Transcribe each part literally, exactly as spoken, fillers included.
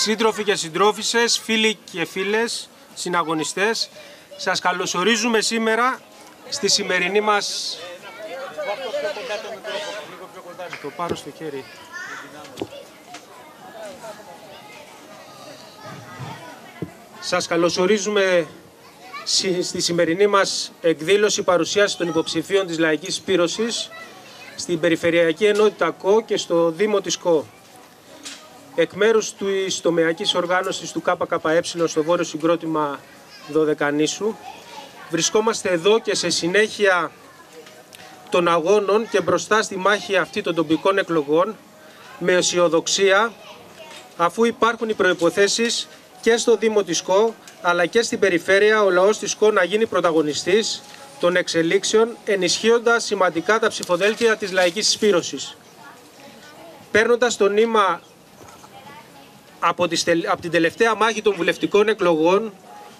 Σύντροφοι και συντρόφισσες, φίλοι και φίλες, συναγωνιστές, σας καλωσορίζουμε σήμερα στη σημερινή μας... Το πάρω στο χέρι. Σας καλωσορίζουμε στη σημερινή μας εκδήλωση παρουσίαση των υποψηφίων της Λαϊκής Συσπήρωσης στην Περιφερειακή Ενότητα ΚΟ και στο Δήμο της ΚΟ. Εκ μέρους της τομεακής οργάνωσης του ΚΚΕ στο Βόρειο Συγκρότημα Δωδεκανήσου, βρισκόμαστε εδώ και σε συνέχεια των αγώνων και μπροστά στη μάχη αυτή των τοπικών εκλογών με αισιοδοξία, αφού υπάρχουν οι προϋποθέσεις και στο Δήμο της ΚΟ αλλά και στην περιφέρεια ο λαός της ΚΟ να γίνει πρωταγωνιστής των εξελίξεων, ενισχύοντας σημαντικά τα ψηφοδέλτια της Λαϊκής Συσπήρωσης. Παίρνοντας το νήμα από, τις, από την τελευταία μάχη των βουλευτικών εκλογών,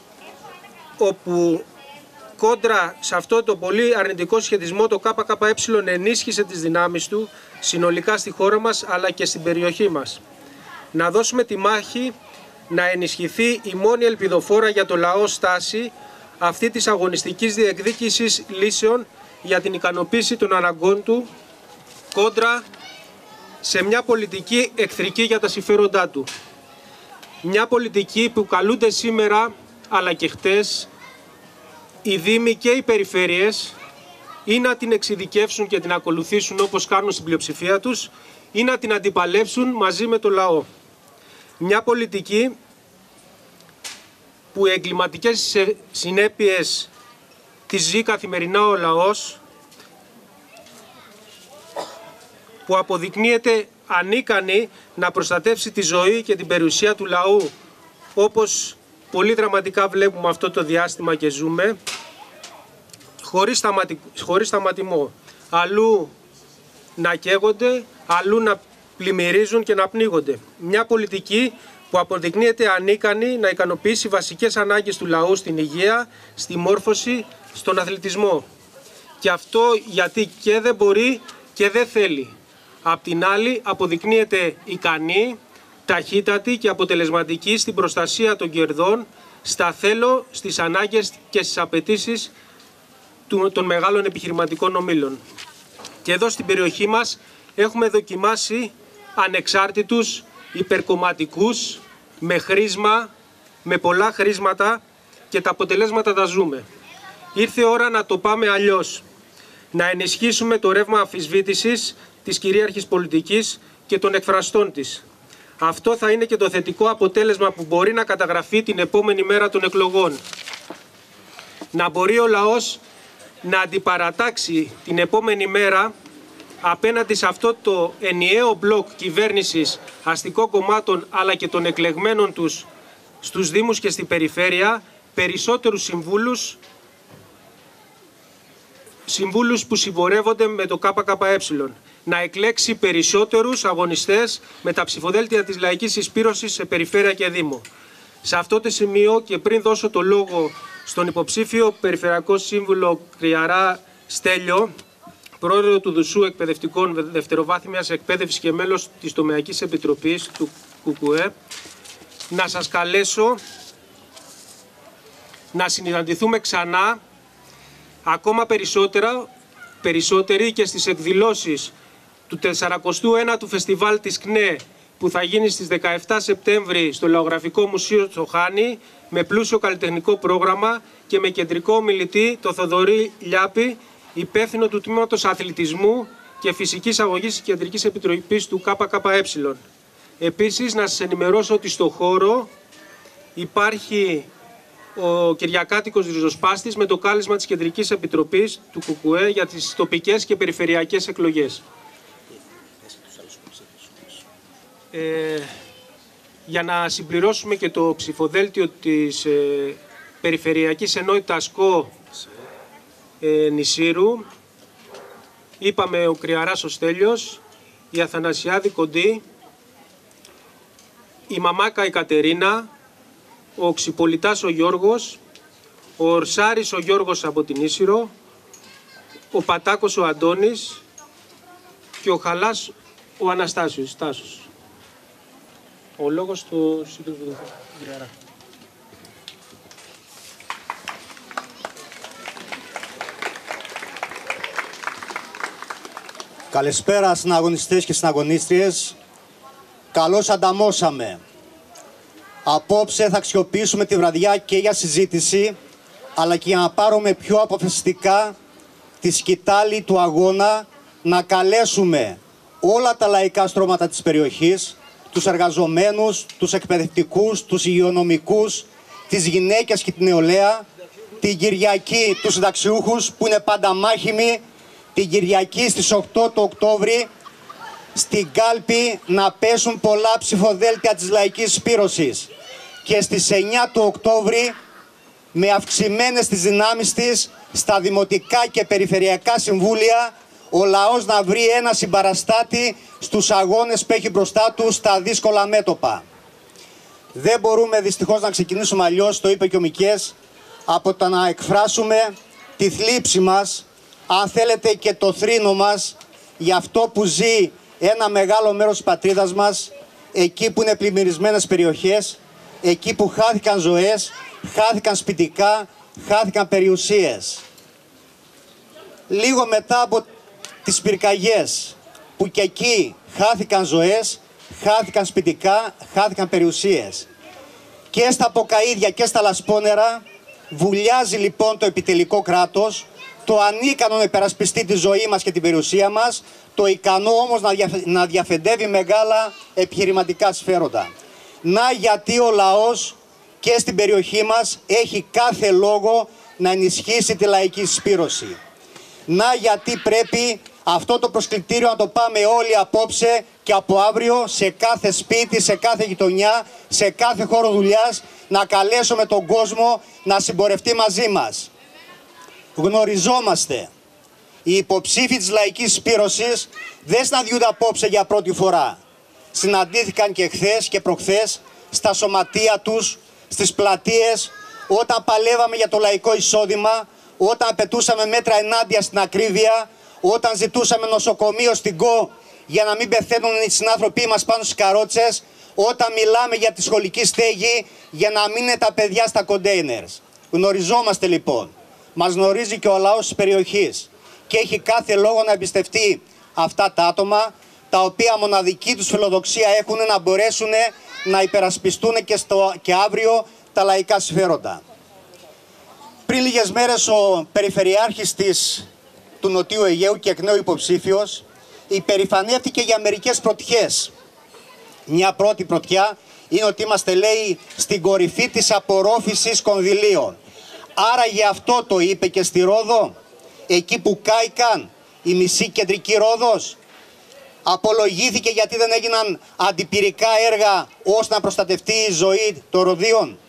όπου κόντρα σε αυτό το πολύ αρνητικό σχετισμό το ΚΚΕ ενίσχυσε τις δυνάμεις του συνολικά στη χώρα μας αλλά και στην περιοχή μας. Να δώσουμε τη μάχη να ενισχυθεί η μόνη ελπιδοφόρα για το λαό στάση αυτή της αγωνιστικής διεκδίκησης λύσεων για την ικανοποίηση των αναγκών του κόντρα σε μια πολιτική εχθρική για τα συμφέροντά του. Μια πολιτική που καλούνται σήμερα αλλά και χτες οι Δήμοι και οι περιφέρειες ή να την εξειδικεύσουν και την ακολουθήσουν όπως κάνουν στην πλειοψηφία τους ή να την αντιπαλεύσουν μαζί με το λαό. Μια πολιτική που οι εγκληματικές συνέπειες τις ζει καθημερινά ο λαός, που αποδεικνύεται ανίκανη να προστατεύσει τη ζωή και την περιουσία του λαού, όπως πολύ δραματικά βλέπουμε αυτό το διάστημα και ζούμε, χωρίς, σταματη... χωρίς σταματημό. Αλλού να καίγονται, αλλού να πλημμυρίζουν και να πνίγονται. Μια πολιτική που αποδεικνύεται ανίκανη να ικανοποιήσει βασικές ανάγκες του λαού στην υγεία, στη μόρφωση, στον αθλητισμό. Και αυτό γιατί και δεν μπορεί και δεν θέλει. Απ' την άλλη αποδεικνύεται ικανή, ταχύτατη και αποτελεσματική στην προστασία των κερδών, στα θέλω, στις ανάγκες και στις απαιτήσεις των μεγάλων επιχειρηματικών ομίλων. Και εδώ στην περιοχή μας έχουμε δοκιμάσει ανεξάρτητους, υπερκομματικούς, με χρήσμα, με πολλά χρήσματα και τα αποτελέσματα τα ζούμε. Ήρθε ώρα να το πάμε αλλιώς. Να ενισχύσουμε το ρεύμα αμφισβήτησης της κυρίαρχης πολιτικής και των εκφραστών της. Αυτό θα είναι και το θετικό αποτέλεσμα που μπορεί να καταγραφεί την επόμενη μέρα των εκλογών. Να μπορεί ο λαός να αντιπαρατάξει την επόμενη μέρα απέναντι σε αυτό το ενιαίο μπλοκ κυβέρνησης αστικών κομμάτων αλλά και των εκλεγμένων τους στους Δήμους και στην περιφέρεια περισσότερους συμβούλους, συμβούλους που συμπορεύονται με το ΚΚΕ. Να εκλέξει περισσότερους αγωνιστές με τα ψηφοδέλτια της Λαϊκής Συσπήρωσης σε περιφέρεια και Δήμο. Σε αυτό το σημείο και πριν δώσω το λόγο στον υποψήφιο Περιφερειακό Σύμβουλο Κριαρά Στέλιο, πρόεδρο του Δουσού Εκπαιδευτικών Δευτεροβάθμιας Εκπαίδευσης και μέλος της Τομεακής Επιτροπής του ΚΚΕ, να σας καλέσω να συναντηθούμε ξανά ακόμα περισσότερα, περισσότεροι και στις εκδηλώσεις του τεσσαρακοστού ένατου Φεστιβάλ της ΚΝΕ που θα γίνει στις δεκαεπτά Σεπτέμβρη στο Λαογραφικό Μουσείο στο Χάνι με πλούσιο καλλιτεχνικό πρόγραμμα και με κεντρικό ομιλητή το Θοδωρή Λιάπη, υπεύθυνο του Τμήματος Αθλητισμού και Φυσικής Αγωγής της Κεντρικής Επιτροπής του ΚΚΕ. Επίσης, να σας ενημερώσω ότι στο χώρο υπάρχει ο Κυριακάτικος ριζοσπάστης με το κάλεσμα της Κεντρικής Επιτροπής του ΚΚΕ για τις τοπικές και περιφερειακές εκλογές. Ε, για να συμπληρώσουμε και το ψηφοδέλτιο της ε, Περιφερειακής Ενότητας ΚΟ ε, Νησύρου, είπαμε ο Κριαράς ο Στέλιος, η Αθανασιάδη Κοντή, η Μαμάκα η Κατερίνα, ο Ξυπολιτάς ο Γιώργος, ο Ορσάρης ο Γιώργος από την Ίσυρο, ο Πατάκος ο Αντώνης και ο Χαλάς ο Αναστάσιος. Τάσος. Ο λόγος του σύντροφου του Γκριαρά. Καλησπέρα συναγωνιστές και συναγωνίστριες. Καλώς ανταμώσαμε. Απόψε θα αξιοποιήσουμε τη βραδιά και για συζήτηση, αλλά και για να πάρουμε πιο αποφασιστικά τη σκητάλη του αγώνα, να καλέσουμε όλα τα λαϊκά στρώματα της περιοχής, τους εργαζομένους, τους εκπαιδευτικούς, τους υγειονομικούς, τις γυναίκες και την νεολαία, την Κυριακή τους συνταξιούχους που είναι πάντα μάχημοι, την Κυριακή στις οκτώ του Οκτώβρη στην κάλπη να πέσουν πολλά ψηφοδέλτια της λαϊκής συσπήρωσης και στις εννιά του Οκτώβρη με αυξημένες τις δυνάμεις της στα δημοτικά και περιφερειακά συμβούλια ο λαός να βρει ένα συμπαραστάτη στους αγώνες που έχει μπροστά του στα δύσκολα μέτωπα. Δεν μπορούμε δυστυχώς να ξεκινήσουμε αλλιώς, το είπε και ο Μικές, από το να εκφράσουμε τη θλίψη μας, αν θέλετε και το θρήνο μας, για αυτό που ζει ένα μεγάλο μέρος της πατρίδας μας, εκεί που είναι πλημμυρισμένες περιοχές, εκεί που χάθηκαν ζωές, χάθηκαν σπιτικά, χάθηκαν περιουσίες. Λίγο μετά από τις πυρκαγιές, που και εκεί χάθηκαν ζωές, χάθηκαν σπιτικά, χάθηκαν περιουσίες. Και στα Ποκαΐδια και στα Λασπόνερα βουλιάζει λοιπόν το επιτελικό κράτος, το ανίκανο να υπερασπιστεί τη ζωή μας και την περιουσία μας, το ικανό όμως να, δια, να διαφεντεύει μεγάλα επιχειρηματικά συμφέροντα. Να γιατί ο λαός και στην περιοχή μας έχει κάθε λόγο να ενισχύσει τη λαϊκή συσπήρωση. Να γιατί πρέπει αυτό το προσκλητήριο να το πάμε όλοι απόψε και από αύριο σε κάθε σπίτι, σε κάθε γειτονιά, σε κάθε χώρο δουλειάς, να καλέσουμε τον κόσμο να συμπορευτεί μαζί μας. Γνωριζόμαστε. Οι υποψήφοι της λαϊκής συσπήρωσης δεν συναντιούνται απόψε για πρώτη φορά. Συναντήθηκαν και χθες και προχθές στα σωματεία τους, στις πλατείες, όταν παλεύαμε για το λαϊκό εισόδημα, όταν απαιτούσαμε μέτρα ενάντια στην ακρίβεια, όταν ζητούσαμε νοσοκομείο στην ΚΟ για να μην πεθαίνουν οι συνάνθρωποι μας πάνω στις καρότσες, όταν μιλάμε για τη σχολική στέγη για να μην είναι τα παιδιά στα κοντέινερς. Γνωριζόμαστε λοιπόν. Μας γνωρίζει και ο λαός της περιοχής και έχει κάθε λόγο να εμπιστευτεί αυτά τα άτομα, τα οποία μοναδική τους φιλοδοξία έχουν να μπορέσουν να υπερασπιστούν και, στο, και αύριο τα λαϊκά συμφέροντα. Πριν λίγες μέρες ο Περιφερειάρχης της, του Νοτιού Αιγαίου και εκ νέου υποψήφιος υπερηφανεύτηκε για μερικές πρωτιές. Μια πρώτη πρωτιά είναι ότι είμαστε, λέει, στην κορυφή της απορρόφησης κονδυλίων. Άρα γι' αυτό το είπε και στη Ρόδο, εκεί που κάηκαν η μισή κεντρική Ρόδος. Απολογήθηκε γιατί δεν έγιναν αντιπυρικά έργα ώστε να προστατευτεί η ζωή των Ροδίων.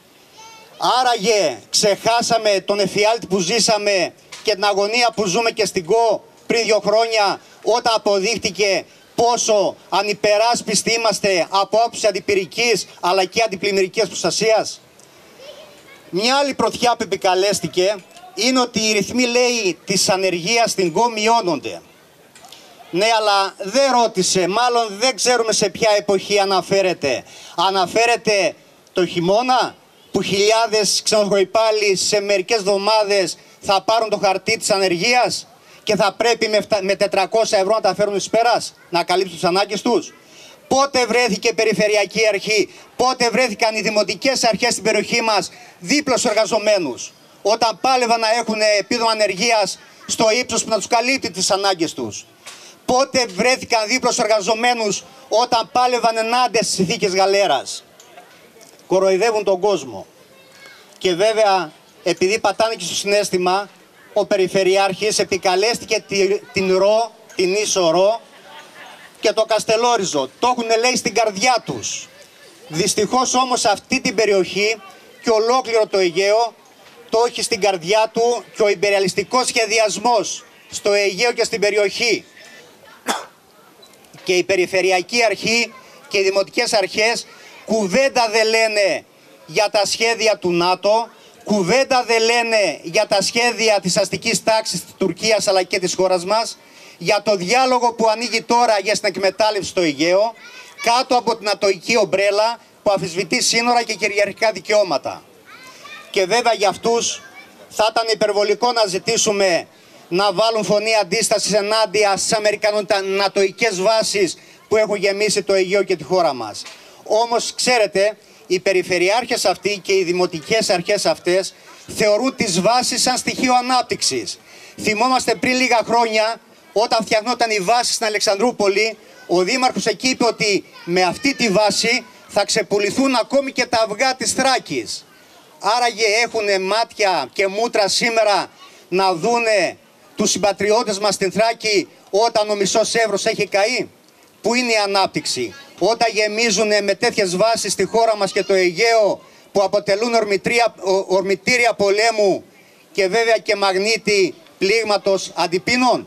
Άραγε ξεχάσαμε τον εφιάλτη που ζήσαμε και την αγωνία που ζούμε και στην ΚΟ πριν δύο χρόνια, όταν αποδείχτηκε πόσο ανυπεράσπιστοι είμαστε από άποψη αντιπυρικής αλλά και αντιπλημμυρικής προστασίας. Μια άλλη πρωτιά που επικαλέστηκε είναι ότι οι ρυθμοί, λέει, της ανεργίας στην ΚΟ μειώνονται. Ναι, αλλά δεν ρώτησε, μάλλον δεν ξέρουμε σε ποια εποχή αναφέρεται. Αναφέρεται το χειμώνα που χιλιάδες ξενοδοχοϊπάλληλοι σε μερικές εβδομάδες θα πάρουν το χαρτί της ανεργίας και θα πρέπει με τετρακόσια ευρώ να τα φέρουν εις πέρας, να καλύψουν τις ανάγκες τους. Πότε βρέθηκε η Περιφερειακή Αρχή, πότε βρέθηκαν οι δημοτικές αρχές στην περιοχή μας δίπλα στους εργαζομένους, όταν πάλευαν να έχουν επίδομα ανεργίας στο ύψος που να τους καλύπτει τις ανάγκες τους. Πότε βρέθηκαν δίπλα στους εργαζομένους όταν πάλευαν ενάντια στις συνθήκες γαλέρας. Κοροϊδεύουν τον κόσμο. Και βέβαια, επειδή πατάνε και στο συναίσθημα, ο Περιφερειάρχης επικαλέστηκε την Ρο, την Ίσο Ρο και το Καστελόριζο. Το έχουν, λέει, στην καρδιά τους. Δυστυχώς όμως αυτή την περιοχή και ολόκληρο το Αιγαίο το έχει στην καρδιά του και ο ιμπεριαλιστικός σχεδιασμός στο Αιγαίο και στην περιοχή. Και η Περιφερειακή Αρχή και οι δημοτικές αρχές κουβέντα δεν λένε για τα σχέδια του ΝΑΤΟ, κουβέντα δεν λένε για τα σχέδια της αστικής τάξης της Τουρκίας αλλά και της χώρας μας, για το διάλογο που ανοίγει τώρα για την εκμετάλλευση στο Αιγαίο, κάτω από την ατοική ομπρέλα που αμφισβητεί σύνορα και κυριαρχικά δικαιώματα. Και βέβαια για αυτούς θα ήταν υπερβολικό να ζητήσουμε να βάλουν φωνή αντίστασης ενάντια στις αμερικανονατοικές βάσεις που έχουν γεμίσει το Αιγαίο και τη χώρα μας. Όμως, ξέρετε, οι περιφερειάρχες αυτοί και οι δημοτικές αρχές αυτές θεωρούν τις βάσεις σαν στοιχείο ανάπτυξης. Θυμόμαστε πριν λίγα χρόνια, όταν φτιαχνόταν η βάση στην Αλεξανδρούπολη, ο δήμαρχος εκεί είπε ότι με αυτή τη βάση θα ξεπουληθούν ακόμη και τα αυγά της Θράκης. Άραγε έχουν μάτια και μούτρα σήμερα να δούνε τους συμπατριώτες μας στην Θράκη όταν ο μισός Εύρος έχει καεί? Πού είναι η ανάπτυξη? Όταν γεμίζουν με τέτοιες βάσεις στη χώρα μας και το Αιγαίο που αποτελούν ορμητήρια πολέμου και βέβαια και μαγνήτη πλήγματος αντιπίνων.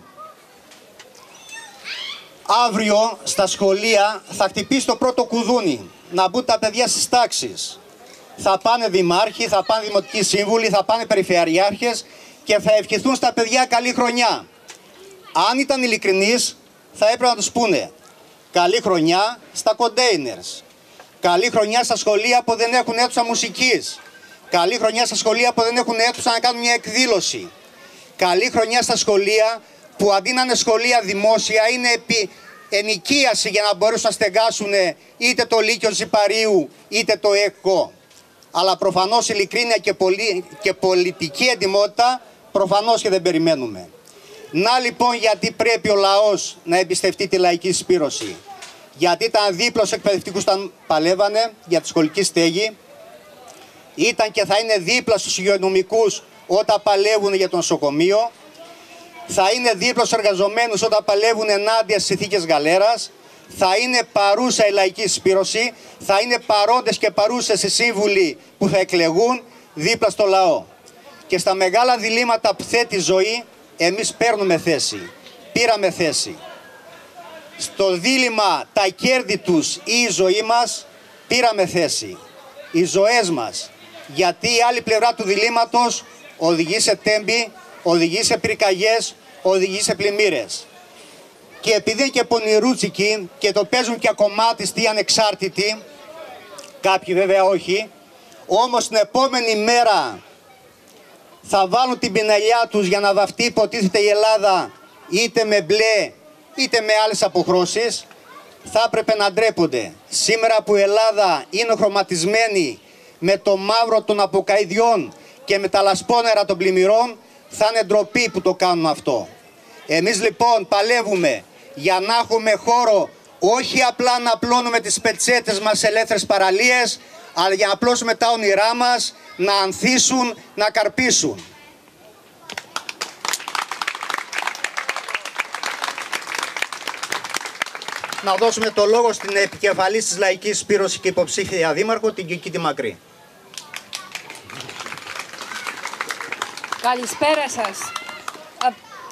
Αύριο στα σχολεία θα χτυπήσει το πρώτο κουδούνι, να μπουν τα παιδιά στις τάξεις. Θα πάνε δημάρχοι, θα πάνε δημοτικοί σύμβουλοι, θα πάνε περιφερειάρχες και θα ευχηθούν στα παιδιά καλή χρονιά. Αν ήταν ειλικρινείς, θα έπρεπε να τους πούνε καλή χρονιά στα κοντέινερς, καλή χρονιά στα σχολεία που δεν έχουν αίθουσα μουσικής, καλή χρονιά στα σχολεία που δεν έχουν αίθουσα να κάνουν μια εκδήλωση, καλή χρονιά στα σχολεία που αντί να είναι σχολεία δημόσια είναι επί ενοικίαση για να μπορέσουν να στεγάσουν είτε το Λύκειο Ζιπαρίου είτε το ΕΚΟ. Αλλά προφανώς ειλικρίνεια και, πολι... και πολιτική εντιμότητα προφανώς και δεν περιμένουμε. Να λοιπόν γιατί πρέπει ο λαός να εμπιστευτεί τη λαϊκή συσπήρωση. Γιατί ήταν δίπλα στους εκπαιδευτικούς όταν παλεύανε για τη σχολική στέγη, ήταν και θα είναι δίπλα στους υγειονομικούς όταν παλεύουν για το νοσοκομείο, θα είναι δίπλα στους εργαζομένους όταν παλεύουν ενάντια στις συνθήκες γαλέρας, θα είναι παρούσα η λαϊκή συσπήρωση, θα είναι παρόντες και παρούσες οι σύμβουλοι που θα εκλεγούν δίπλα στο λαό. Και στα μεγάλα διλήμματα που θέτει η ζωή, εμείς παίρνουμε θέση, πήραμε θέση. Στο δίλημμα τα κέρδη τους ή η ζωή μας, πήραμε θέση. Οι ζωές μας, γιατί η άλλη πλευρά του διλήμματος οδηγεί σε τέμπη, οδηγεί σε πυρκαγιές, οδηγεί σε πλημμύρες. Και επειδή είναι και πονηρούτσικοι και το παίζουν και ακομμάτιστοι ανεξάρτητοι, κάποιοι βέβαια όχι, όμως την επόμενη μέρα θα βάλουν την πινελιά τους για να βαφτεί υποτίθεται η Ελλάδα είτε με μπλε είτε με άλλες αποχρώσεις, θα έπρεπε να ντρέπονται. Σήμερα που η Ελλάδα είναι χρωματισμένη με το μαύρο των αποκαϊδιών και με τα λασπόνερα των πλημμυρών, θα είναι ντροπή που το κάνουν αυτό. Εμείς λοιπόν παλεύουμε για να έχουμε χώρο όχι απλά να απλώνουμε τις πετσέτες μας σε ελεύθερες παραλίες, αλλά για να απλώσουμε τα όνειρά μας να ανθίσουν, να καρπίσουν. Να δώσουμε το λόγο στην επικεφαλής της Λαϊκής Συσπήρωσης και υποψήφια δήμαρχο, την Κική τη Μακρύ. Καλησπέρα σας. Α...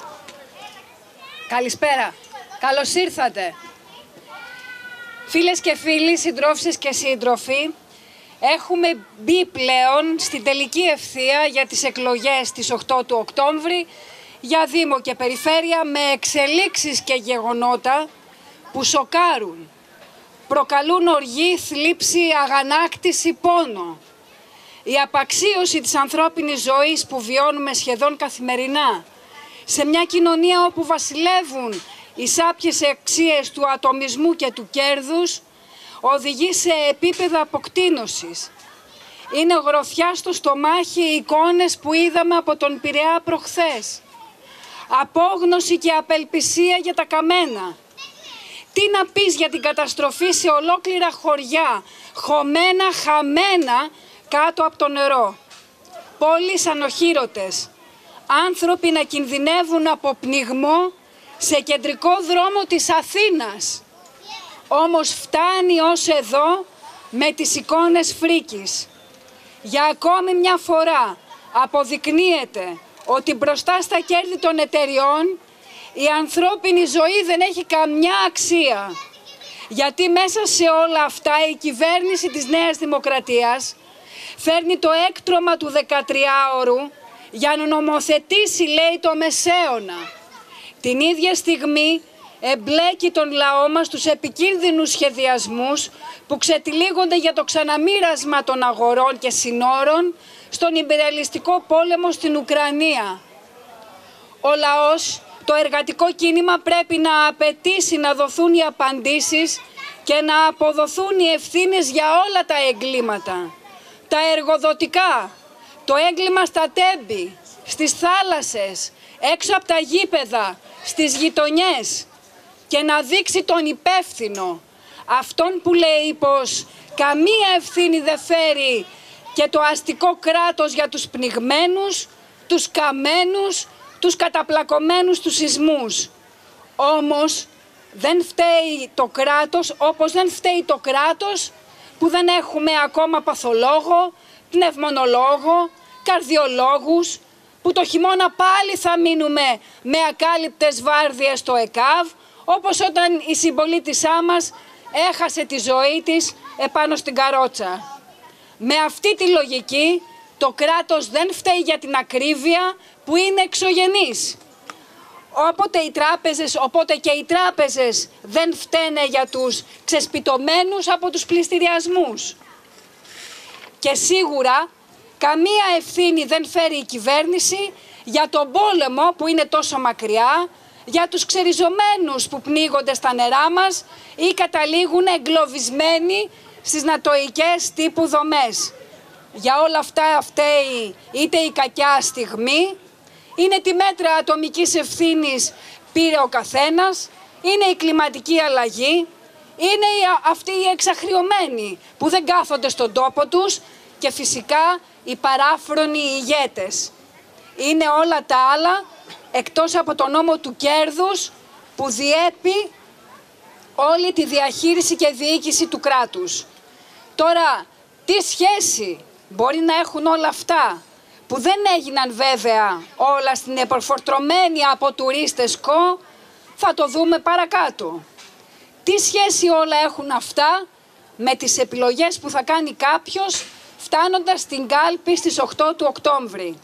Καλησπέρα. Καλώς ήρθατε. Φίλες και φίλοι, συντρόφισσες και σύντροφοι, έχουμε μπει πλέον στην τελική ευθεία για τις εκλογές της οκτώ του Οκτώβρη για Δήμο και Περιφέρεια, με εξελίξεις και γεγονότα που σοκάρουν, προκαλούν οργή, θλίψη, αγανάκτηση, πόνο. Η απαξίωση της ανθρώπινης ζωής που βιώνουμε σχεδόν καθημερινά, σε μια κοινωνία όπου βασιλεύουν οι σάπιες αξίες του ατομισμού και του κέρδους, οδηγεί σε επίπεδα αποκτήνωσης. Είναι γροθιά στο στομάχι οι εικόνες που είδαμε από τον Πειραιά προχθές. Απόγνωση και απελπισία για τα καμένα. Τι να πεις για την καταστροφή σε ολόκληρα χωριά, χωμένα, χαμένα κάτω από το νερό. Πόλεις ανοχήρωτες. Άνθρωποι να κινδυνεύουν από πνιγμό σε κεντρικό δρόμο της Αθήνας. Όμως φτάνει ως εδώ με τις εικόνες φρίκης. Για ακόμη μια φορά αποδεικνύεται ότι μπροστά στα κέρδη των εταιριών η ανθρώπινη ζωή δεν έχει καμιά αξία. Γιατί μέσα σε όλα αυτά η κυβέρνηση της Νέας Δημοκρατίας φέρνει το έκτρωμα του δεκατριάωρου για να νομοθετήσει, λέει, το μεσαίωνα. Την ίδια στιγμή εμπλέκει τον λαό μας στους επικίνδυνους σχεδιασμούς που ξετυλίγονται για το ξαναμοίρασμα των αγορών και συνόρων στον ιμπεριαλιστικό πόλεμο στην Ουκρανία. Ο λαός, το εργατικό κίνημα πρέπει να απαιτήσει να δοθούν οι απαντήσεις και να αποδοθούν οι ευθύνες για όλα τα εγκλήματα. Τα εργοδοτικά, το έγκλημα στα τέμπη, στις θάλασσες, έξω από τα γήπεδα, στις γειτονιές, και να δείξει τον υπεύθυνο, αυτόν που λέει πως καμία ευθύνη δεν φέρει και το αστικό κράτος για τους πνιγμένους, τους καμένους, τους καταπλακωμένους τους σεισμούς. Όμως δεν φταίει το κράτος, όπως δεν φταίει το κράτος που δεν έχουμε ακόμα παθολόγο, πνευμονολόγο, καρδιολόγους, που το χειμώνα πάλι θα μείνουμε με ακάλυπτες βάρδιες στο ΕΚΑΒ, όπως όταν η συμπολίτησά μας έχασε τη ζωή της επάνω στην καρότσα. Με αυτή τη λογική, το κράτος δεν φταίει για την ακρίβεια που είναι εξωγενής. Όποτε, οι τράπεζες, οπότε και οι τράπεζες δεν φταίνε για τους ξεσπιτωμένους από τους πληστηριασμούς. Και σίγουρα καμία ευθύνη δεν φέρει η κυβέρνηση για τον πόλεμο που είναι τόσο μακριά, για τους ξεριζωμένους που πνίγονται στα νερά μας ή καταλήγουν εγκλωβισμένοι στις νατοικές τύπου δομές. Για όλα αυτά φταίει είτε η κακιά στιγμή, είναι τη μέτρα ατομικής ευθύνης πήρε ο καθένας, είναι η κλιματική αλλαγή, είναι αυτοί οι εξαχριωμένοι που δεν κάθονται στον τόπο τους και φυσικά οι παράφρονοι ηγέτες. Είναι όλα τα άλλα εκτός από τον νόμο του κέρδους που διέπει όλη τη διαχείριση και διοίκηση του κράτους. Τώρα, τι σχέση μπορεί να έχουν όλα αυτά, που δεν έγιναν βέβαια όλα στην επορφορτρωμένη από τουρίστες κο, θα το δούμε παρακάτω. Τι σχέση όλα έχουν αυτά με τις επιλογές που θα κάνει κάποιος φτάνοντας στην κάλπη στις οκτώ του Οκτώβρη.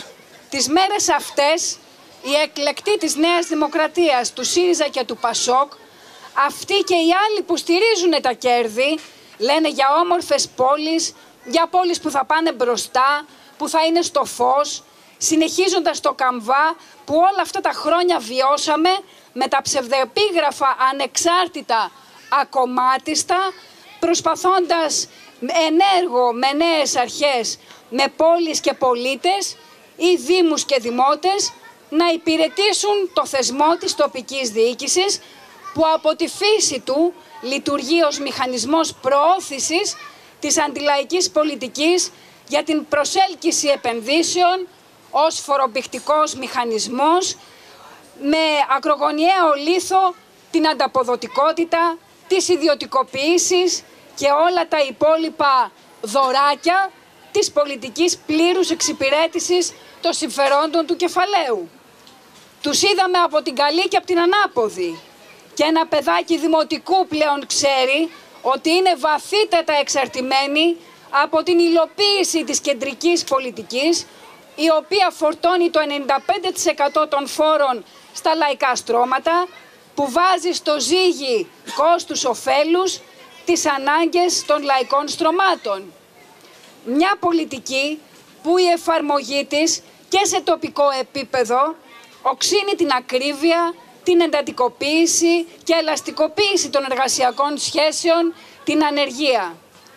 Τις μέρες αυτές, οι εκλεκτοί της Νέας Δημοκρατίας, του ΣΥΡΙΖΑ και του ΠΑΣΟΚ, αυτοί και οι άλλοι που στηρίζουν τα κέρδη, λένε για όμορφες πόλεις, για πόλεις που θα πάνε μπροστά, που θα είναι στο φως, συνεχίζοντας το καμβά που όλα αυτά τα χρόνια βιώσαμε με τα ψευδεπίγραφα ανεξάρτητα ακομμάτιστα, προσπαθώντας ενέργο με νέες αρχές, με πόλεις και πολίτες ή δήμους και δημότες να υπηρετήσουν το θεσμό της τοπικής διοίκησης που από τη φύση του λειτουργεί ως μηχανισμός προώθησης της αντιλαϊκής πολιτικής για την προσέλκυση επενδύσεων, ως φορομπηχτικός μηχανισμός, με ακρογωνιαίο λίθο την ανταποδοτικότητα, τις ιδιωτικοποιήσεις και όλα τα υπόλοιπα δωράκια της πολιτικής πλήρους εξυπηρέτησης των συμφερόντων του κεφαλαίου. Τους είδαμε από την καλή και από την ανάποδη. Και ένα παιδάκι δημοτικού πλέον ξέρει ότι είναι βαθύτατα εξαρτημένοι από την υλοποίηση της κεντρικής πολιτικής, η οποία φορτώνει το ενενήντα πέντε τοις εκατό των φόρων στα λαϊκά στρώματα, που βάζει στο ζύγι κόστους-οφέλους τις ανάγκες των λαϊκών στρωμάτων. Μια πολιτική που η εφαρμογή της και σε τοπικό επίπεδο οξύνει την ακρίβεια, την εντατικοποίηση και ελαστικοποίηση των εργασιακών σχέσεων, την ανεργία.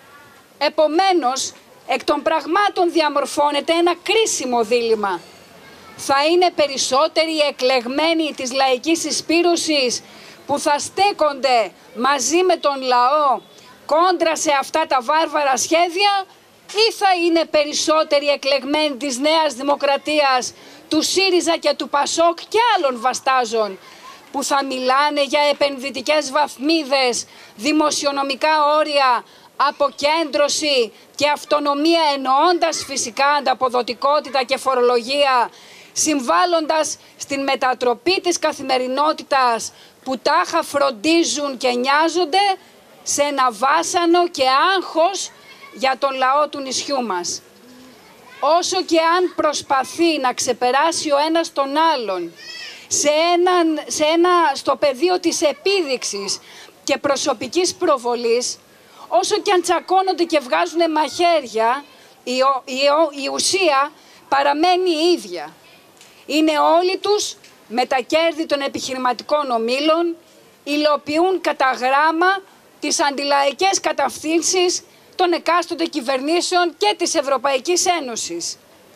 Επομένως, εκ των πραγμάτων διαμορφώνεται ένα κρίσιμο δίλημμα. Θα είναι περισσότεροι εκλεγμένοι της λαϊκής συσπήρωσης που θα στέκονται μαζί με τον λαό κόντρα σε αυτά τα βάρβαρα σχέδια, ή θα είναι περισσότεροι εκλεγμένοι της Νέας Δημοκρατίας, του ΣΥΡΙΖΑ και του ΠΑΣΟΚ και άλλων βαστάζων, που θα μιλάνε για επενδυτικές βαθμίδες, δημοσιονομικά όρια, αποκέντρωση και αυτονομία, εννοώντας φυσικά ανταποδοτικότητα και φορολογία, συμβάλλοντας στην μετατροπή της καθημερινότητας που τάχα φροντίζουν και νοιάζονται σε ένα βάσανο και άγχος για τον λαό του νησιού μας. Όσο και αν προσπαθεί να ξεπεράσει ο ένας τον άλλον σε, έναν, σε ένα, στο πεδίο της επίδειξης και προσωπικής προβολής, όσο και αν τσακώνονται και βγάζουν μαχαίρια, η, η, η ουσία παραμένει η ίδια. Είναι όλοι τους με τα κέρδη των επιχειρηματικών ομίλων, υλοποιούν κατά γράμμα τις αντιλαϊκές κατευθύνσεις των εκάστοτε κυβερνήσεων και της Ευρωπαϊκής Ένωσης.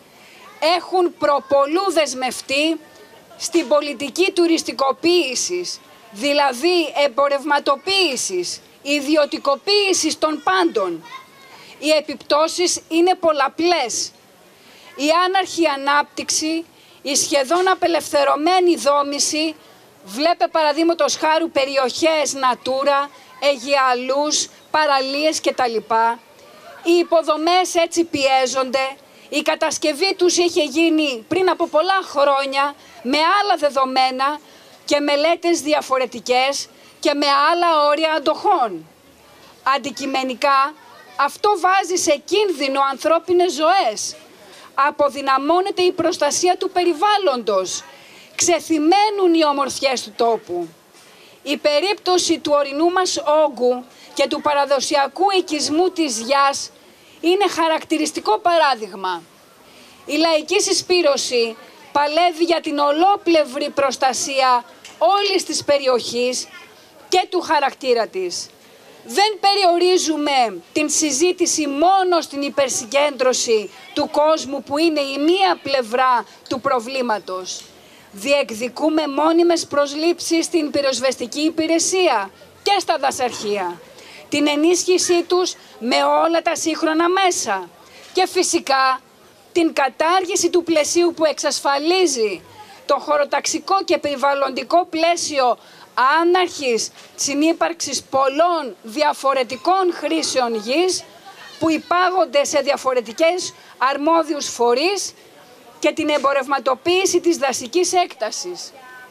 Έχουν προπολού δεσμευτεί στην πολιτική τουριστικοποίησης, δηλαδή εμπορευματοποίησης, ιδιωτικοποίησης των πάντων. Οι επιπτώσεις είναι πολλαπλές. Η άναρχη ανάπτυξη, η σχεδόν απελευθερωμένη δόμηση, βλέπε παραδείγματος χάρου περιοχές Natura, Αιγιαλούς, παραλίες κτλ. Οι υποδομές έτσι πιέζονται, η κατασκευή τους είχε γίνει πριν από πολλά χρόνια με άλλα δεδομένα και μελέτες διαφορετικές και με άλλα όρια αντοχών. Αντικειμενικά, αυτό βάζει σε κίνδυνο ανθρώπινες ζωές. Αποδυναμώνεται η προστασία του περιβάλλοντος. Ξεθυμένουν οι ομορφιές του τόπου. Η περίπτωση του ορεινού μας όγκου και του παραδοσιακού οικισμού της Γιάς είναι χαρακτηριστικό παράδειγμα. Η λαϊκή συσπήρωση παλεύει για την ολόπλευρη προστασία όλης της περιοχής και του χαρακτήρα της. Δεν περιορίζουμε την συζήτηση μόνο στην υπερσυγκέντρωση του κόσμου που είναι η μία πλευρά του προβλήματος. Διεκδικούμε μόνιμες προσλήψεις στην πυροσβεστική υπηρεσία και στα δασαρχεία. Την ενίσχυσή τους με όλα τα σύγχρονα μέσα. Και φυσικά την κατάργηση του πλαισίου που εξασφαλίζει το χωροταξικό και περιβαλλοντικό πλαίσιο άναρχης συνύπαρξης πολλών διαφορετικών χρήσεων γης που υπάγονται σε διαφορετικές αρμόδιους φορείς και την εμπορευματοποίηση της δασικής έκτασης.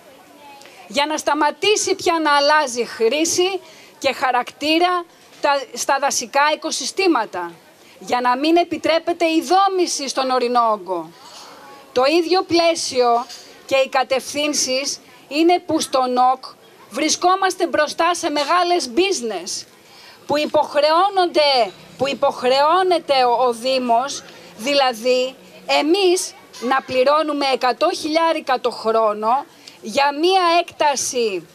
Για να σταματήσει πια να αλλάζει χρήση και χαρακτήρα στα δασικά οικοσυστήματα, για να μην επιτρέπεται η δόμηση στον ορεινό όγκο. Το ίδιο πλαίσιο και οι κατευθύνσεις είναι που στον ΟΚ βρισκόμαστε μπροστά σε μεγάλες business που υποχρεώνονται, που υποχρεώνεται ο, ο Δήμος, δηλαδή εμείς να πληρώνουμε εκατό χιλιάρικα το χρόνο για μία έκταση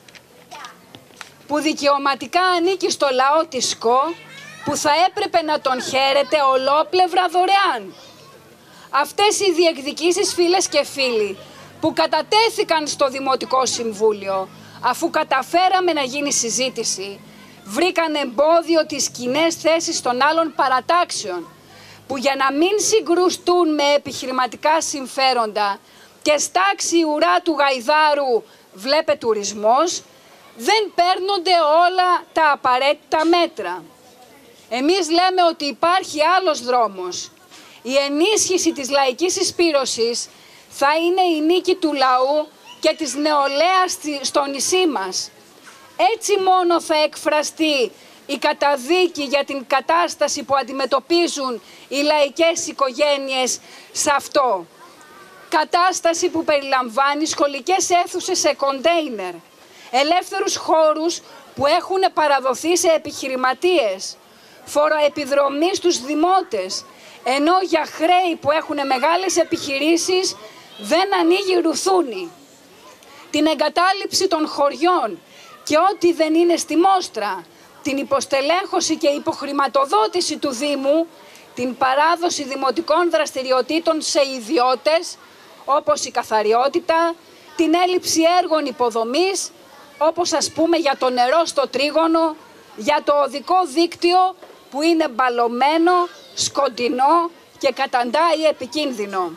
που δικαιωματικά ανήκει στο λαό της ΣΚΟ, που θα έπρεπε να τον χαίρεται ολόπλευρα δωρεάν. Αυτές οι διεκδικήσεις, φίλες και φίλοι, που κατατέθηκαν στο Δημοτικό Συμβούλιο, αφού καταφέραμε να γίνει συζήτηση, βρήκαν εμπόδιο τις κοινές θέσεις των άλλων παρατάξεων, που για να μην συγκρουστούν με επιχειρηματικά συμφέροντα και στάξει ουρά του γαϊδάρου βλέπε τουρισμός, δεν παίρνονται όλα τα απαραίτητα μέτρα. Εμείς λέμε ότι υπάρχει άλλος δρόμος. Η ενίσχυση της λαϊκής συσπήρωσης θα είναι η νίκη του λαού και της νεολαίας στο νησί μας. Έτσι μόνο θα εκφραστεί η καταδίκη για την κατάσταση που αντιμετωπίζουν οι λαϊκές οικογένειες σε αυτό. Κατάσταση που περιλαμβάνει σχολικές αίθουσες σε κοντέινερ, ελεύθερους χώρους που έχουν παραδοθεί σε επιχειρηματίες, φοροεπιδρομή στους δημότες, ενώ για χρέη που έχουν μεγάλες επιχειρήσεις δεν ανοίγει ρουθούνη. Την εγκατάλειψη των χωριών και ό,τι δεν είναι στη μόστρα, την υποστελέχωση και υποχρηματοδότηση του Δήμου, την παράδοση δημοτικών δραστηριοτήτων σε ιδιώτες, όπως η καθαριότητα, την έλλειψη έργων υποδομής, όπως ας πούμε για το νερό στο τρίγωνο, για το οδικό δίκτυο που είναι μπαλωμένο, σκοτεινό και καταντάει επικίνδυνο.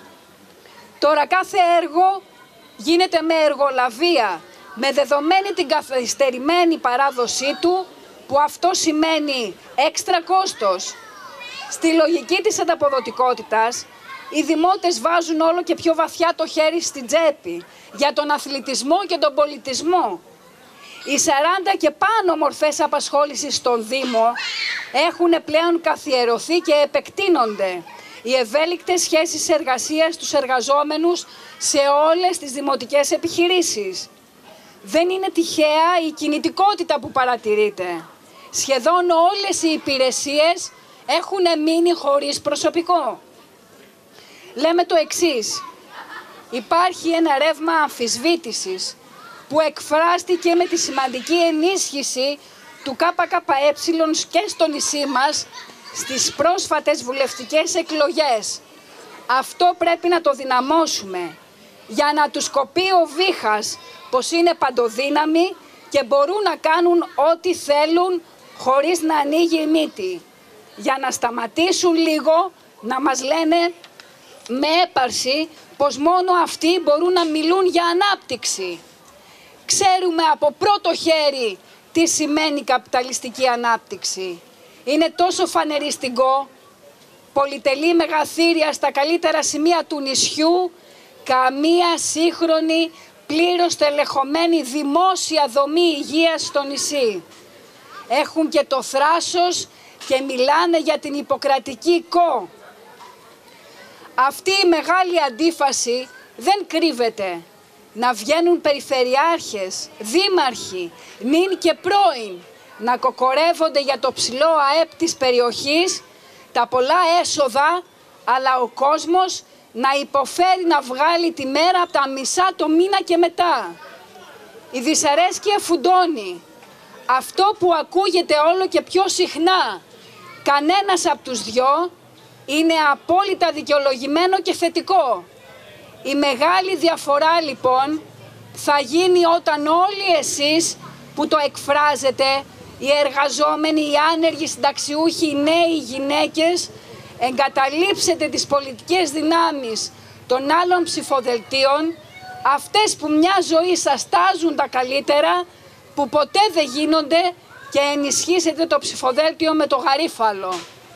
Τώρα κάθε έργο γίνεται με εργολαβία, με δεδομένη την καθυστερημένη παράδοσή του, που αυτό σημαίνει έξτρα κόστος. Στη λογική της ανταποδοτικότητας, οι δημότες βάζουν όλο και πιο βαθιά το χέρι στην τσέπη για τον αθλητισμό και τον πολιτισμό. Οι σαράντα και πάνω μορφές απασχόλησης στον Δήμο έχουν πλέον καθιερωθεί και επεκτείνονται. οι ευέλικτες σχέσεις εργασίας στους εργαζόμενους σε όλες τις δημοτικές επιχειρήσεις. Δεν είναι τυχαία η κινητικότητα που παρατηρείται. Σχεδόν όλες οι υπηρεσίες έχουν μείνει χωρίς προσωπικό. Λέμε το εξής. Υπάρχει ένα ρεύμα αμφισβήτησης που εκφράστηκε με τη σημαντική ενίσχυση του ΚΚΕ και στο νησί μας στις πρόσφατες βουλευτικές εκλογές. Αυτό πρέπει να το δυναμώσουμε για να τους κοπεί ο βήχας πως είναι παντοδύναμοι και μπορούν να κάνουν ό,τι θέλουν χωρίς να ανοίγει η μύτη. Για να σταματήσουν λίγο να μας λένε με έπαρση πως μόνο αυτοί μπορούν να μιλούν για ανάπτυξη. Ξέρουμε από πρώτο χέρι τι σημαίνει καπιταλιστική ανάπτυξη. Είναι τόσο φανεριστικό, πολυτελή μεγαθύρια στα καλύτερα σημεία του νησιού, καμία σύγχρονη, πλήρως τελεχωμένη δημόσια δομή υγείας στο νησί. Έχουν και το θράσος και μιλάνε για την Ιπποκρατική κο. Αυτή η μεγάλη αντίφαση δεν κρύβεται. Να βγαίνουν περιφερειάρχες, δήμαρχοι, νυν και πρώην, να κοκορεύονται για το ψηλό ΑΕΠ της περιοχής, τα πολλά έσοδα, αλλά ο κόσμος να υποφέρει να βγάλει τη μέρα από τα μισά το μήνα και μετά. Η δυσαρέσκεια φουντώνει. Αυτό που ακούγεται όλο και πιο συχνά, κανένας από τους δυο, είναι απόλυτα δικαιολογημένο και θετικό. Η μεγάλη διαφορά λοιπόν θα γίνει όταν όλοι εσείς που το εκφράζετε, οι εργαζόμενοι, οι άνεργοι, συνταξιούχοι, οι νέοι, οι γυναίκες, εγκαταλείψετε τις πολιτικές δυνάμεις των άλλων ψηφοδελτίων, αυτές που μια ζωή σας τάζουν τα καλύτερα, που ποτέ δεν γίνονται, και ενισχύσετε το ψηφοδέλτιο με το γαρίφαλο.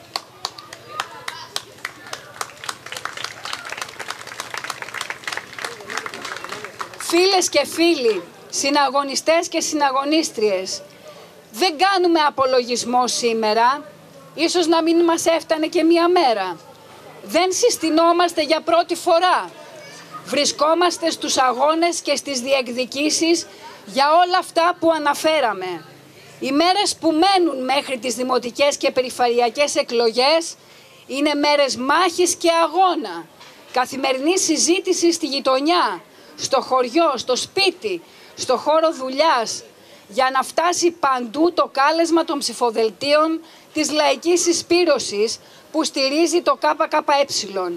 Φίλες και φίλοι, συναγωνιστές και συναγωνίστριες, δεν κάνουμε απολογισμό σήμερα, ίσως να μην μας έφτανε και μία μέρα. Δεν συστηνόμαστε για πρώτη φορά. Βρισκόμαστε στους αγώνες και στις διεκδικήσεις για όλα αυτά που αναφέραμε. Οι μέρες που μένουν μέχρι τις δημοτικές και περιφερειακές εκλογές είναι μέρες μάχης και αγώνα, καθημερινή συζήτηση στη γειτονιά, στο χωριό, στο σπίτι, στο χώρο δουλειάς, για να φτάσει παντού το κάλεσμα των ψηφοδελτίων της λαϊκής συσπήρωσης που στηρίζει το ΚΚΕ.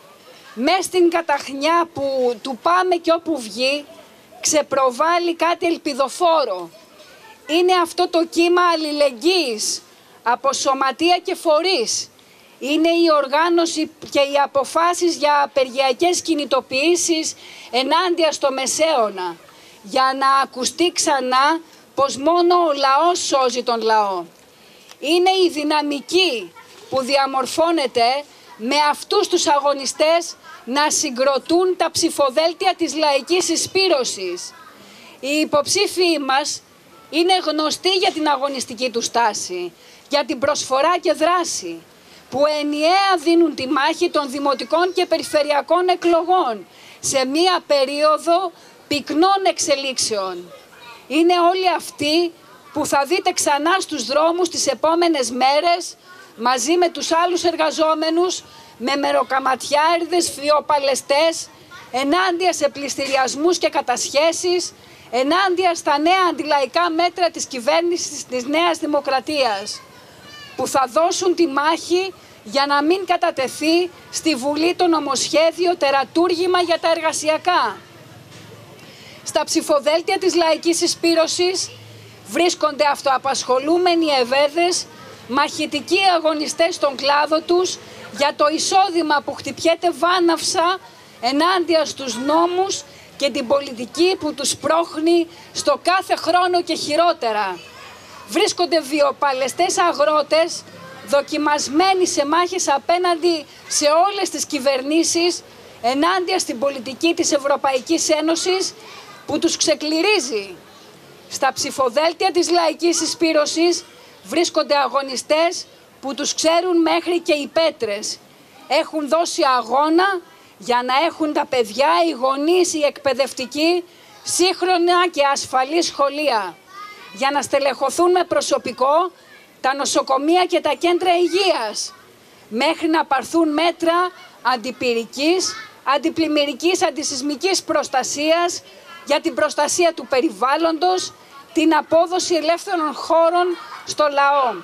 Μες στην καταχνιά που του πάμε και όπου βγει, ξεπροβάλλει κάτι ελπιδοφόρο. Είναι αυτό το κύμα αλληλεγγύης από σωματεία και φορείς. Είναι η οργάνωση και οι αποφάσεις για απεργιακές κινητοποιήσεις ενάντια στο Μεσαίωνα, για να ακουστεί ξανά πως μόνο ο λαός σώζει τον λαό. Είναι η δυναμική που διαμορφώνεται με αυτούς τους αγωνιστές να συγκροτούν τα ψηφοδέλτια της λαϊκής συσπήρωσης. Οι υποψήφοι μας είναι γνωστοί για την αγωνιστική του στάση, για την προσφορά και δράση, που ενιαία δίνουν τη μάχη των δημοτικών και περιφερειακών εκλογών σε μία περίοδο πυκνών εξελίξεων. Είναι όλοι αυτοί που θα δείτε ξανά στους δρόμους τις επόμενες μέρες, μαζί με τους άλλους εργαζόμενους, με μεροκαματιάριδες, φιοπαλαιστές, ενάντια σε πληστηριασμούς και κατασχέσεις, ενάντια στα νέα αντιλαϊκά μέτρα της κυβέρνησης της Νέας Δημοκρατίας, που θα δώσουν τη μάχη για να μην κατατεθεί στη Βουλή το νομοσχέδιο τερατούργημα για τα εργασιακά. Στα ψηφοδέλτια της λαϊκής συσπήρωσης βρίσκονται αυτοαπασχολούμενοι ευέδες, μαχητικοί αγωνιστές στον κλάδο τους για το εισόδημα που χτυπιέται βάναυσα ενάντια στους νόμους και την πολιτική που τους πρόχνει στο κάθε χρόνο και χειρότερα. Βρίσκονται βιοπαλαιστές αγρότες, δοκιμασμένοι σε μάχες απέναντι σε όλες τις κυβερνήσεις, ενάντια στην πολιτική της Ευρωπαϊκής Ένωσης που τους ξεκληρίζει. Στα ψηφοδέλτια της λαϊκής συσπήρωσης βρίσκονται αγωνιστές που τους ξέρουν μέχρι και οι πέτρες. έχουν δώσει αγώνα για να έχουν τα παιδιά, οι γονείς, οι εκπαιδευτικοί, σύγχρονα και ασφαλή σχολεία, για να στελεχωθούν με προσωπικό τα νοσοκομεία και τα κέντρα υγείας, μέχρι να πάρθουν μέτρα αντιπυρικής, αντιπλημμυρικής, αντισυσμικής προστασίας για την προστασία του περιβάλλοντος, την απόδοση ελεύθερων χώρων στο λαό.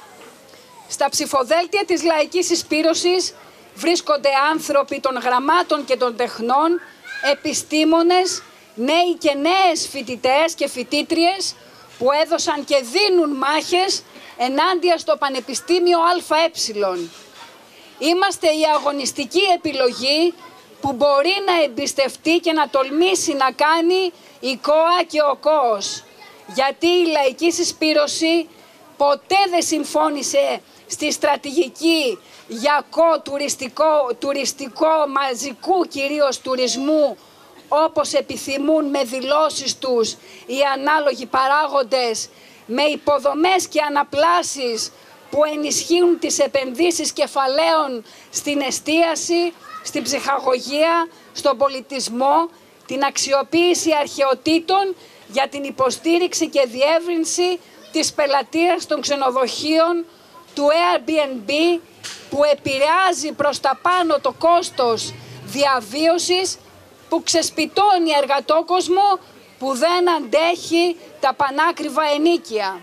Στα ψηφοδέλτια της λαϊκής συσπήρωσης βρίσκονται άνθρωποι των γραμμάτων και των τεχνών, επιστήμονες, νέοι και νέες φοιτητές και φοιτήτριες που έδωσαν και δίνουν μάχες ενάντια στο Πανεπιστήμιο ΑΕ. Είμαστε η αγωνιστική επιλογή που μπορεί να εμπιστευτεί και να τολμήσει να κάνει η ΚΟΑ και ο ΚΟΟΣ. Γιατί η λαϊκή συσπήρωση ποτέ δεν συμφώνησε στη στρατηγική για κο-τουριστικό, τουριστικό, μαζικού κυρίως τουρισμού, όπως επιθυμούν με δηλώσεις τους οι ανάλογοι παράγοντες, με υποδομές και αναπλάσεις που ενισχύουν τις επενδύσεις κεφαλαίων στην εστίαση, στην ψυχαγωγία, στον πολιτισμό, την αξιοποίηση αρχαιοτήτων για την υποστήριξη και διεύρυνση της πελατείας των ξενοδοχείων, του Airbnb, που επηρεάζει προς τα πάνω το κόστος διαβίωσης, που ξεσπιτώνει εργατόκοσμο που δεν αντέχει τα πανάκριβα ενίκια.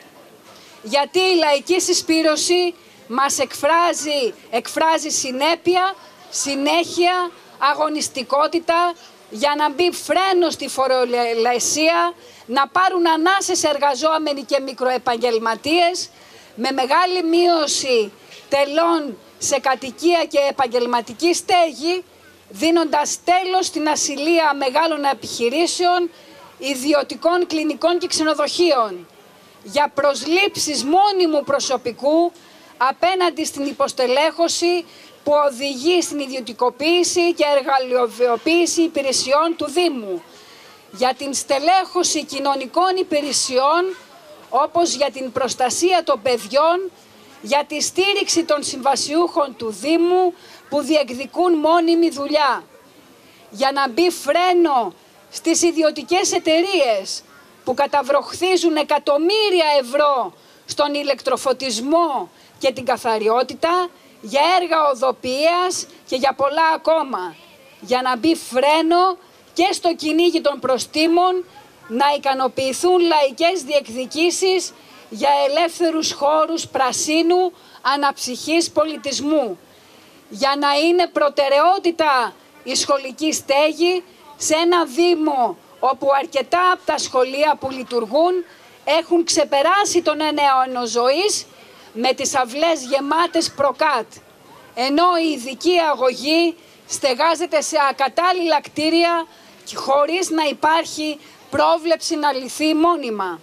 Γιατί η λαϊκή συσπήρωση μας εκφράζει, εκφράζει συνέπεια, συνέχεια, αγωνιστικότητα, για να μπει φρένο στη φορολαισία, να πάρουν ανάσες εργαζόμενοι και μικροεπαγγελματίες, με μεγάλη μείωση τελών σε κατοικία και επαγγελματική στέγη, δίνοντας τέλος στην ασυλία μεγάλων επιχειρήσεων, ιδιωτικών κλινικών και ξενοδοχείων, για προσλήψεις μόνιμου προσωπικού απέναντι στην υποστελέχωση που οδηγεί στην ιδιωτικοποίηση και εργαλειοβιοποίηση υπηρεσιών του Δήμου, για την στελέχωση κοινωνικών υπηρεσιών, όπως για την προστασία των παιδιών, για τη στήριξη των συμβασιούχων του Δήμου που διεκδικούν μόνιμη δουλειά, για να μπει φρένο στις ιδιωτικές εταιρείες που καταβροχθίζουν εκατομμύρια ευρώ στον ηλεκτροφωτισμό και την καθαριότητα, για έργα οδοποιίας και για πολλά ακόμα, για να μπει φρένο και στο κυνήγι των προστίμων, να ικανοποιηθούν λαϊκές διεκδικήσεις για ελεύθερους χώρους πρασίνου, αναψυχής πολιτισμού, για να είναι προτεραιότητα η σχολική στέγη σε ένα Δήμο όπου αρκετά από τα σχολεία που λειτουργούν έχουν ξεπεράσει τον ένα αιώνο ζωής με τις αυλές γεμάτες προκάτ, ενώ η ειδική αγωγή στεγάζεται σε ακατάλληλα κτίρια χωρίς να υπάρχει πρόβλεψη να λυθεί μόνιμα.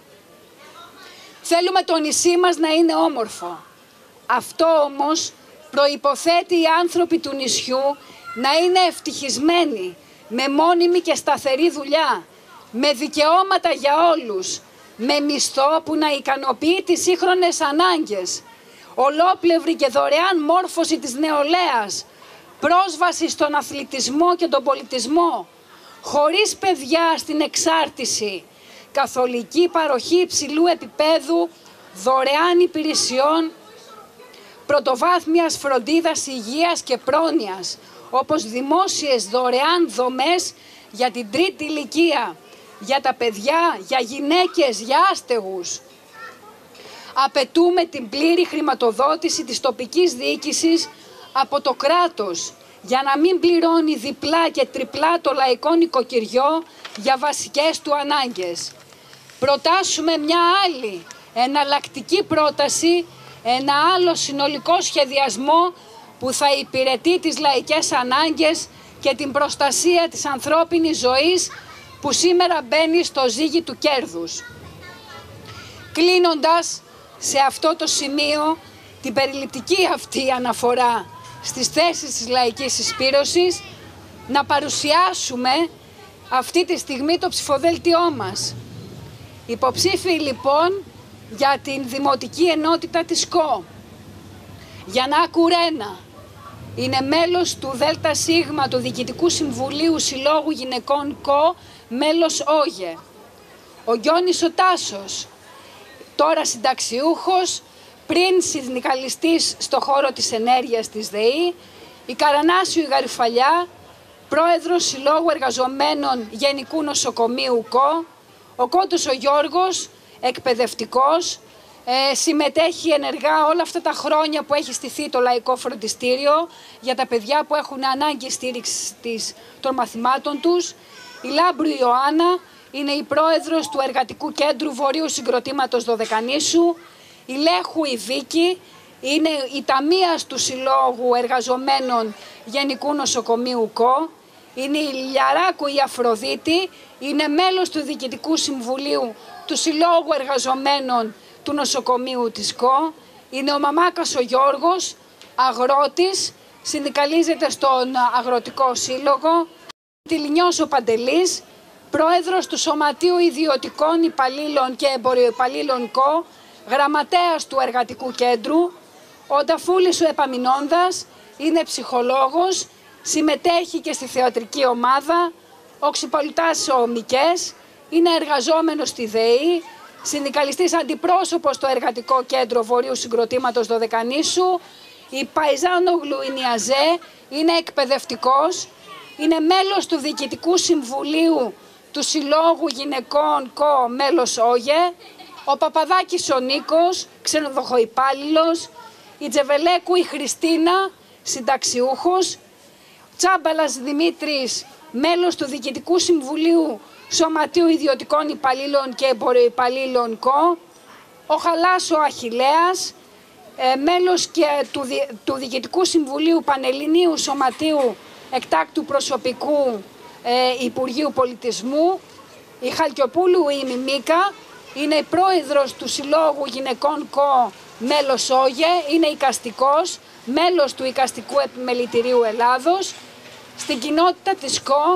Θέλουμε το νησί μας να είναι όμορφο. Αυτό όμως προϋποθέτει οι άνθρωποι του νησιού να είναι ευτυχισμένοι, με μόνιμη και σταθερή δουλειά, με δικαιώματα για όλους, με μισθό που να ικανοποιεί τις σύγχρονες ανάγκες, ολόπλευρη και δωρεάν μόρφωση της νεολαίας, πρόσβαση στον αθλητισμό και τον πολιτισμό, χωρίς παιδιά στην εξάρτηση, καθολική παροχή υψηλού επίπεδου, δωρεάν υπηρεσιών, πρωτοβάθμιας φροντίδας υγείας και πρόνοιας, όπως δημόσιες δωρεάν δομές για την τρίτη ηλικία, για τα παιδιά, για γυναίκες, για άστεγους. Απαιτούμε την πλήρη χρηματοδότηση της τοπικής διοίκησης από το κράτος, για να μην πληρώνει διπλά και τριπλά το λαϊκό νοικοκυριό για βασικές του ανάγκες. Προτάσουμε μια άλλη εναλλακτική πρόταση, ένα άλλο συνολικό σχεδιασμό που θα υπηρετεί τις λαϊκές ανάγκες και την προστασία της ανθρώπινης ζωής που σήμερα μπαίνει στο ζύγι του κέρδους. Κλείνοντας σε αυτό το σημείο την περιληπτική αυτή αναφορά στις θέσεις της λαϊκής συσπήρωσης, να παρουσιάσουμε αυτή τη στιγμή το ψηφοδέλτιό μας. Υποψήφοι λοιπόν για την Δημοτική Ενότητα της ΚΟ: Γιαννά Κουρένα, είναι μέλος του ΔΣ του Διοικητικού Συμβουλίου Συλλόγου Γυναικών ΚΟ, μέλος ΟΓΕ. Ο Γιώνης ο Τάσος, τώρα συνταξιούχος, πριν συνδικαλιστής στο χώρο της ενέργειας της ΔΕΗ. Η Καρανάσιου η Γαριφαλιά, πρόεδρος Συλλόγου Εργαζομένων Γενικού Νοσοκομείου ΚΟ. Ο Κόντος ο Γιώργος, εκπαιδευτικός, ε, συμμετέχει ενεργά όλα αυτά τα χρόνια που έχει στηθεί το Λαϊκό Φροντιστήριο για τα παιδιά που έχουν ανάγκη στήριξης των μαθημάτων τους. Η Λάμπρου Ιωάννα είναι η πρόεδρος του Εργατικού Κέντρου Βορείου Συγκροτήματος Δωδεκανήσου. Η Λέχου η Βίκη είναι η ταμείας του Συλλόγου Εργαζομένων Γενικού Νοσοκομείου ΚΟ. Είναι η Λιαράκου η Αφροδίτη, είναι μέλος του Διοικητικού Συμβουλίου του Συλλόγου Εργαζομένων του Νοσοκομείου της ΚΟ. Είναι ο Μαμάκας ο Γιώργος, αγρότης, συνδικαλίζεται στον Αγροτικό Σύλλογο. Τηλινιός ο Παντελής, πρόεδρος του Σωματείου Ιδιωτικών Υπαλλήλων και Εμποριοϊπαλλήλων ΚΟ, γραμματέας του Εργατικού Κέντρου. Ο Νταφούλης ο Επαμεινώντας είναι ψυχολόγος, συμμετέχει και στη θεατρική ομάδα. Ο Ξυπολιτάς ο Μικές είναι εργαζόμενος στη ΔΕΗ, συνδικαλιστής αντιπρόσωπος στο Εργατικό Κέντρο Βορείου Συγκροτήματος Δωδεκανήσου. Η Παϊζάνογλου η Νιαζέ είναι εκπαιδευτικός, είναι μέλος του Διοικητικού Συμβουλίου του Συλλόγου Γυναικών ΚΟ, μέλος ΟΓΕ. Ο Παπαδάκης ο Νίκος, ξενοδοχοϊπάλληλος. Η Τζεβελέκου η Χριστίνα, συνταξιούχος. Τσάμπαλας Δημήτρης, μέλος του Διοικητικού Συμβουλίου Σωματείου Ιδιωτικών Υπαλλήλων και Εμποριοϊπαλλήλων ΚΟ. Ο Χαλάς ο Αχιλλέας, ε, μέλος και του, Δι... του Διοικητικού Συμβουλίου Πανελληνίου Σωματείου Εκτάκτου Προσωπικού ε, Υπουργείου Πολιτισμού. Η Χαλκιοπούλου η Μιμίκα είναι η πρόεδρος του Συλλόγου Γυναικών ΚΟ, μέλος ΟΓΕ, είναι οικαστικός, μέλος του Οικαστικού Επιμελητηρίου Ελλάδος. Στην κοινότητα της ΚΟ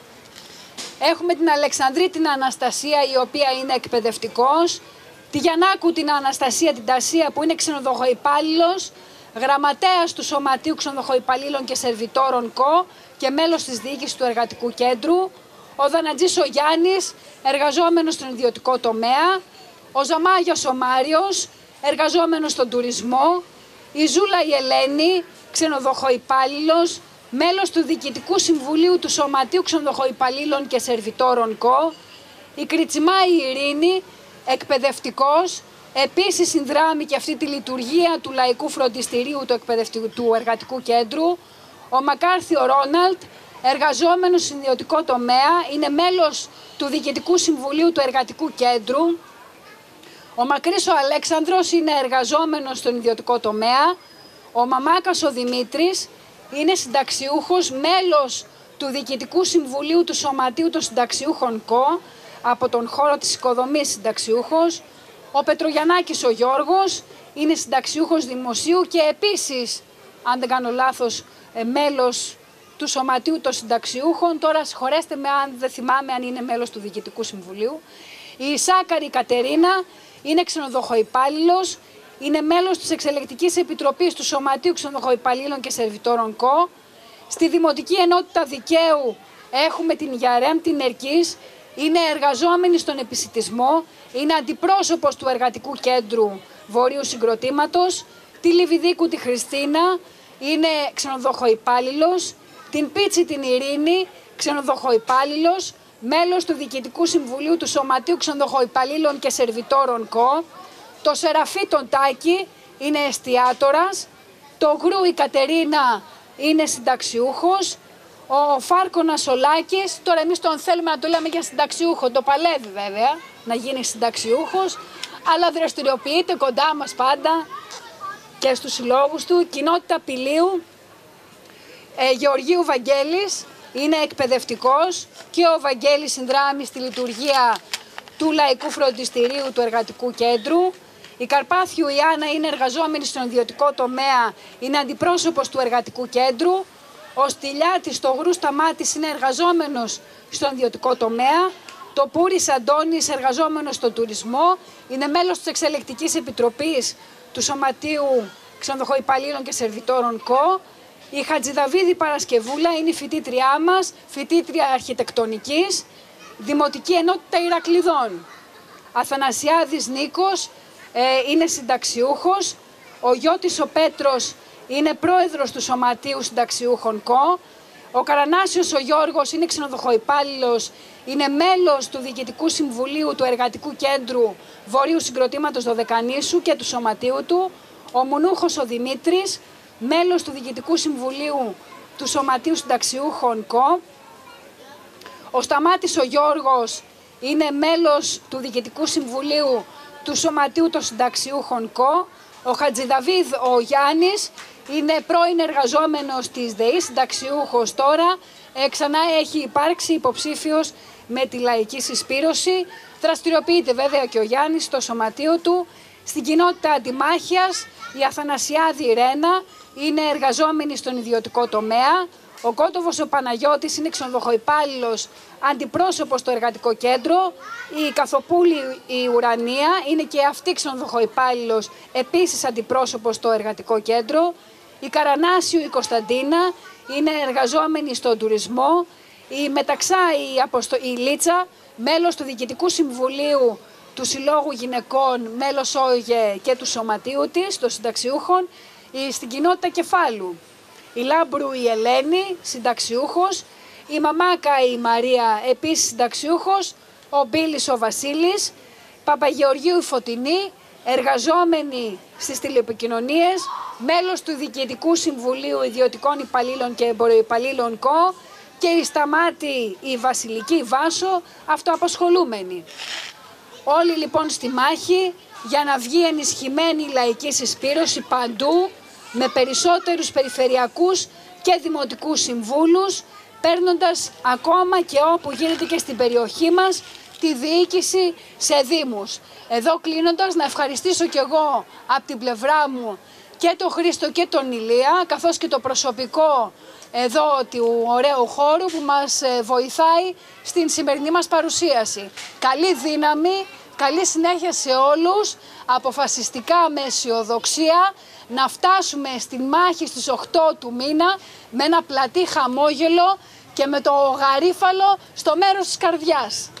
έχουμε την Αλεξανδρή την Αναστασία, η οποία είναι εκπαιδευτικός, τη Γιαννάκου την Αναστασία την Τασία, που είναι ξενοδοχοϊπάλληλος, γραμματέας του Σωματείου Ξενοδοχοϊπαλλήλων και Σερβιτόρων ΚΟ και μέλος της διοίκησης του Εργατικού Κέντρου. Ο Δανατζής ο Γιάννης, εργαζόμενος στον ιδιωτικό τομέα. Ο Ζαμάγιος ο Μάριος, εργαζόμενος στον τουρισμό. Η Ζούλα η Ελένη, ξενοδοχοϊπάλληλος, μέλος του Διοικητικού Συμβουλίου του Σωματείου Ξενοδοχοϊπαλλήλων και Σερβιτόρων ΚΟ. Η Κριτσιμά η Ειρήνη, εκπαιδευτικός, επίσης συνδράμει και αυτή τη λειτουργία του Λαϊκού Φροντιστηρίου του, του Εργατικού Κέντρου. Ο Μακάρθιο Ρόναλτ, εργαζόμενος στον ιδιωτικό τομέα, είναι μέλος του Διοικητικού Συμβουλίου του Εργατικού Κέντρου. Ο Μακρύς ο Αλέξανδρος είναι εργαζόμενος στον ιδιωτικό τομέα. Ο Μαμάκας ο Δημήτρης είναι συνταξιούχος, μέλος του Διοικητικού Συμβουλίου του Σωματείου των Συνταξιούχων ΚΟ, από τον χώρο της οικοδομής συνταξιούχος. Ο Πετρογιαννάκης ο Γιώργος είναι συνταξιούχος δημοσίου και επίσης, αν δεν κάνω λάθος, μέλος του Σωματείου των Συνταξιούχων. Τώρα συγχωρέστε με αν δεν θυμάμαι αν είναι μέλος του Διοικητικού Συμβουλίου. Η Ισάκαρη Κατερίνα είναι ξενοδοχοϊπάλληλος, είναι μέλος της Εξελεκτικής Επιτροπής του Σωματείου Ξενοδοχοϊπαλλήλων και Σερβιτόρων ΚΟ. Στη Δημοτική Ενότητα Δικαίου έχουμε την Γιαρέμ την Ερκής, είναι εργαζόμενη στον επισιτισμό, είναι αντιπρόσωπος του Εργατικού Κέντρου Βορείου Συγκροτήματος. Τη Λιβιδίκου τη Χριστίνα, είναι ξενοδοχοϊπάλληλος. Την Πίτσι την Ειρήνη, ξενοδοχοϊπάλληλος, μέλος του Διοικητικού Συμβουλίου του Σωματείου Ξενοδοχοϊπαλλήλων και Σερβιτόρων ΚΟ. Το Σεραφί τον Τάκη είναι εστιάτορας. Το Γρου η Κατερίνα είναι συνταξιούχος. Ο Φάρκονας ο Λάκης, τώρα εμείς τον θέλουμε να το λέμε για συνταξιούχο, το παλεύει βέβαια να γίνει συνταξιούχος, αλλά δραστηριοποιείται κοντά μας πάντα και στους συλλόγους του. Κοινότητα Πηλίου, ε, Γεωργίου Βαγγέλης, είναι εκπαιδευτικός και ο Βαγγέλης συνδράμει στη λειτουργία του Λαϊκού Φροντιστηρίου του Εργατικού Κέντρου. Η Καρπάθιου η Άννα είναι εργαζόμενη στον ιδιωτικό τομέα, είναι αντιπρόσωπος του Εργατικού Κέντρου. Ο Στυλιάτης, το Γρου Σταμάτης, είναι εργαζόμενος στον ιδιωτικό τομέα. Το Πούρης Αντώνης, εργαζόμενος στον τουρισμό, είναι μέλος της Εξελεκτικής Επιτροπής του Σωματείου Ξενοδοχοϊπαλλήλων και Σερβιτόρων ΚΟ. Η Χατζηδαβίδη Παρασκευούλα είναι η φοιτήτριά μας, φοιτήτρια αρχιτεκτονικής, Δημοτική Ενότητα Ηρακλειδών. Αθανασιάδης Νίκος ε, είναι συνταξιούχος. Ο Γιώτης ο Πέτρος είναι πρόεδρος του Σωματείου Συνταξιούχων ΚΟ. Ο Καρανάσιος ο Γιώργος είναι ξενοδοχοϊπάλληλος, είναι μέλος του Διοικητικού Συμβουλίου του Εργατικού Κέντρου Βορείου Συγκροτήματος Δωδεκανήσου και του Σωματείου του. Ο Μουνούχος ο Δημήτρης, μέλος του Διοικητικού Συμβουλίου του Σωματείου Συνταξιούχων ΚΟ. Ο Σταμάτης ο Γιώργος είναι μέλος του Διοικητικού Συμβουλίου του Σωματείου των Συνταξιούχων ΚΟ. Ο Χατζηδαβίδ ο Γιάννης είναι πρώην εργαζόμενος της ΔΕΗ, συνταξιούχος τώρα. Ε, ξανά έχει υπάρξει υποψήφιος με τη Λαϊκή Συσπήρωση. Δραστηριοποιείται βέβαια και ο Γιάννης στο σωματείο του. Στην κοινότητα Αντιμάχειας η Αθανασιάδη Ρένα είναι εργαζόμενη στον ιδιωτικό τομέα. Ο Κότοβος ο Παναγιώτης είναι ξενοδοχοϊπάλληλος, αντιπρόσωπος στο εργατικό κέντρο. Η Καθοπούλη η Ουρανία είναι και αυτή ξενοδοχοϊπάλληλος, επίσης αντιπρόσωπος στο εργατικό κέντρο. Η Καρανάσιου η Κωνσταντίνα είναι εργαζόμενη στον τουρισμό. Η Μεταξά η, Αποστο... η Λίτσα, μέλος του Διοικητικού Συμβουλίου του Συλλόγου Γυναικών, μέλος ΟΓΕ και του Σωματείου της, των συνταξιούχων. Η... Στην κοινότητα Κεφάλου η Λάμπρου η Ελένη, συνταξιούχος. Η Μαμάκα η Μαρία, επίσης συνταξιούχος. Ο Μπίλης ο Βασίλης. Παπαγεωργίου η Φωτεινή, εργαζόμενη στις τηλεπικοινωνίες, μέλος του Διοικητικού Συμβουλίου Ιδιωτικών Υπαλλήλων και Εμποροϊπαλλήλων ΚΟ. Και η Σταμάτη η Βασιλική Βάσο, αυτοαπασχολούμενη. Όλοι λοιπόν στη μάχη για να βγει ενισχυμένη η λαϊκή συσπήρωση παντού, με περισσότερους περιφερειακούς και δημοτικούς συμβούλους, παίρνοντας ακόμα και όπου γίνεται και στην περιοχή μας τη διοίκηση σε δήμους. Εδώ κλείνοντας να ευχαριστήσω και εγώ από την πλευρά μου και τον Χρήστο και τον Ηλία, καθώς και το προσωπικό εδώ του ωραίου χώρου που μας βοηθάει στην σημερινή μας παρουσίαση. Καλή δύναμη, καλή συνέχεια σε όλους, αποφασιστικά με αισιοδοξία, να φτάσουμε στη μάχη στις οκτώ του μήνα με ένα πλατή χαμόγελο και με το γαρίφαλο στο μέρος της καρδιάς.